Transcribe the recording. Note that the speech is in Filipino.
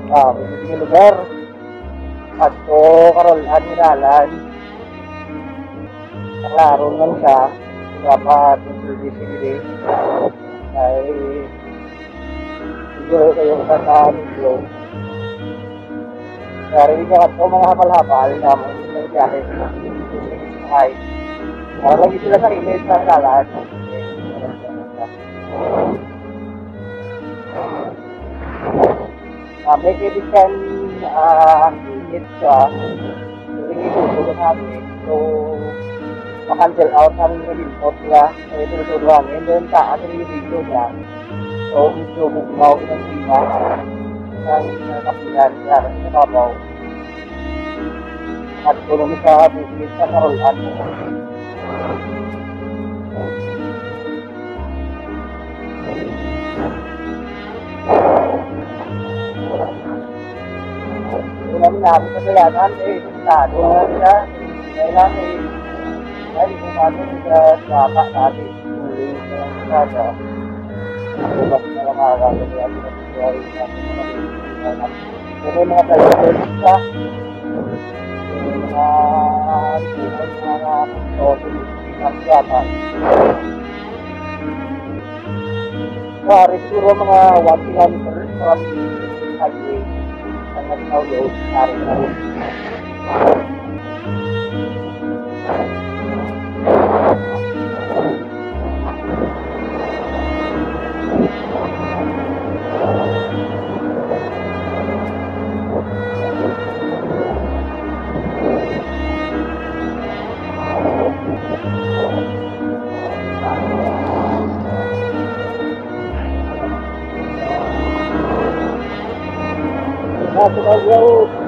May lugar. Ato karolan niralan. Naklaro lang siya. Dapat yung service hindi. Ay siguro kayong video. Kaya rin ka ito mga hapal-hapal naman yung biyahe. Ay, lagi sila sa image sa kalan. May kaibigan init siya. Yung itutulo natin. So, makancel out ang report niya. So, itutulo namin. Then, taas ang video niya. So, medyo bumaw ng klima. Ang kapihan niya. Sa kabaw. At tulong sa business sa karolan. Namin namin sa kayanan sado na siya. Kailangan ay kumanin sa baka natin. Muli sa kasada. Bukas na lang makakagod natin sa tuwari natin. Kung may mga talagang sa mga ritual mga pagkakas ng yatan. Siguro mga 1 kilometer from the highway. Ang National Road, narin na rin. National Road.